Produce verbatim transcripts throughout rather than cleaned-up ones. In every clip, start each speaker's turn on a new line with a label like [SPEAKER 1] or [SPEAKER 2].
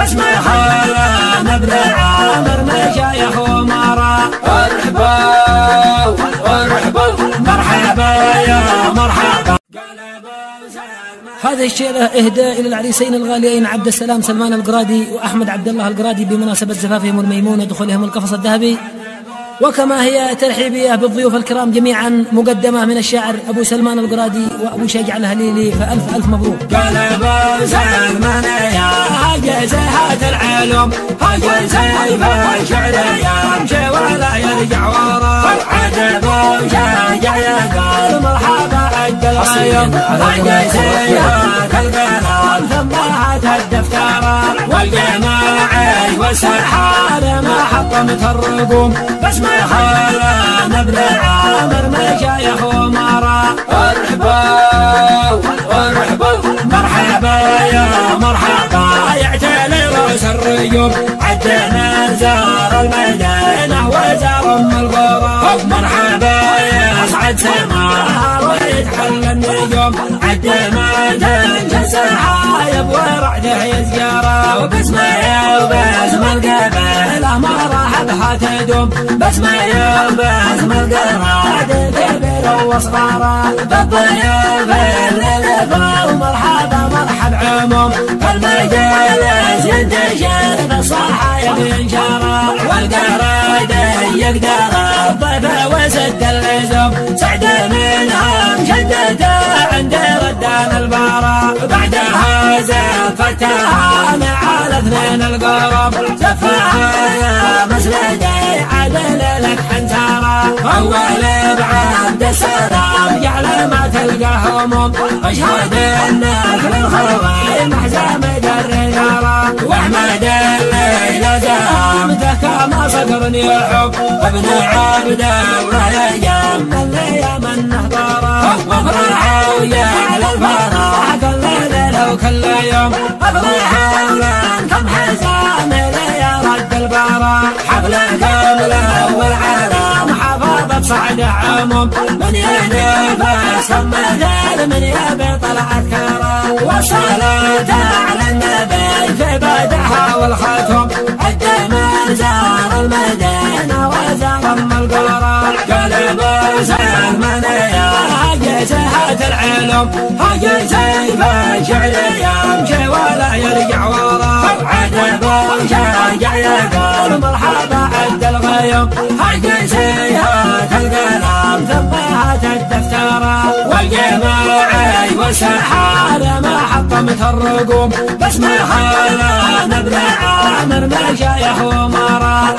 [SPEAKER 1] باسم خالد ابن عامر مشايخ ومراء. ارحبوا ارحبوا مرحبا يا مرحبا.
[SPEAKER 2] هذه الشيلة إهداء إلى العريسين الغاليين عبد السلام سلمان القرادي وأحمد عبد الله القرادي بمناسبة زفافهم الميمون ودخولهم القفص الذهبي، وكما هي ترحيبية بالضيوف الكرام جميعا مقدمة من الشاعر أبو سلمان القرادي وأبو شجع الهليلي، فألف ألف مبروك.
[SPEAKER 1] قال أبو سلمان يا هاجي زهات العلوم هاجي سيف الشعر يمشي ولا يرجع ورا. عجب شجع يقال مرحبا عد الغيوم هاجي سيفات القلم ثمات الدفتر والجماعي والسرحان ما حطمت الرقوم. باسم خالد ابن عامر مشايخ ومراء. ارحبوا ارحبوا مرحبا يا مرحبا. يعتلي رؤوس الريوم عدنا زار المدينة وزار ام الغراب. مرحبا يصعد سماها ويتحل النجوم عدنا تنجى سحايب ورعده يزجرا. وباسمه وباسم القبيلة مرحبها تدوم. باسمه وباسم القراد كبير وصغارا. بالضيوف الليلة ومرحبا مرحب عموم. المجالس ينتشر بالصحايب ينشرا. والقراد يقدر الضيف وسد اللزوم. سعد منهم شدته عند ردان البارا. بعدها زفتها مع الاثنين القرب. زفها يا مسندي عدل لك حنسارا. اول بعبد السلام جعل ما تلقى هموم. اشهد انك للخوي محزام در نارا. واحمد الليل زامتك ما صقر يحب. ابن عبد الله يجم الايام النهضارا. وافرحوا يا على الفرح كل ليله وكل يوم. افرحوا لانكم حزام لي رد البارا. حفله كامله والعالم حفظت صعد عموم. من ينفس مثل من يبي طلعت كرا. والصلاه على النبي في بدحها والختم. الدم زار المدينه وزار ام القرى. قلب سلمان يا هاجي زهات العلوم هاجي سيف الشعر يمشي ولا يرجع ورا. عجب شجع يقال مرحبا عد الغيوم هاجي سيفات القلم ثمات الدفتر. والجماعي والسرحان ما حطمت الرقوم. باسم خالد ابن عامر مشايخ ومراء.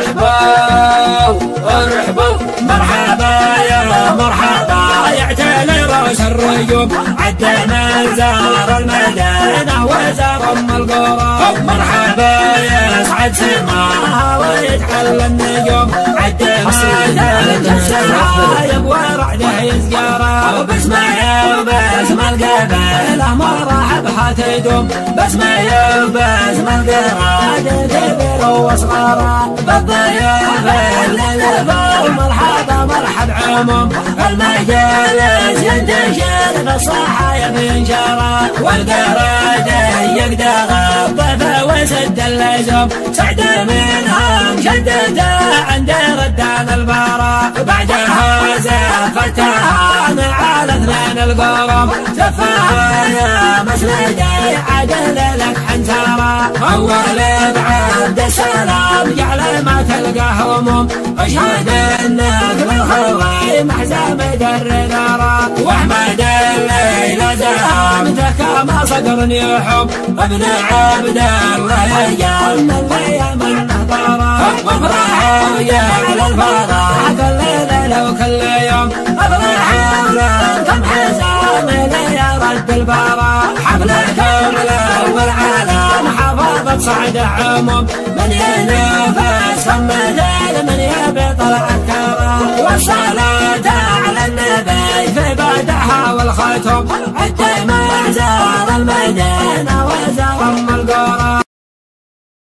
[SPEAKER 1] ارحبوا ارحبوا مرحبا يا مرحبا. يعتلي رؤوس الريوم عدنا زار المدينة وزار ام القرى. مرحبا يصعد سماها ويتحل النجوم عدنا تنجى السحايب ورعده يزجرا. وباسمه وباسم القبيلة مرحبها تدوم. باسمه وباسم القراد كبير وصغارا. بالضيوف الليلة مرحبا مرحب عموم. المجالس ينتشر بالصحايب ينشرا. والقراد يقدر الضيف وسد اللزوم. سعد منهم شدته عند ردان البارا. بعدها زفتها مع الاثنين القرب. زفها يا مسندي عدل لك حنسارا. اول بعبد السلام جعل ما تلقى هموم. اشهد انك للخوي محزام در نارا. واحمد الليل زامتك ما صقر يحب. ابن عبد الله يجم الايام النهضارا. وافرحوا يا على الفرح كل ليله وكل يوم. افرحوا لانكم حزام لي رد البارا. حفله كامله والعالم حفظت صعد عموم. من ينفس مثل من يبي طلعت كرا. والصلاه على النبي في بدحها والختم.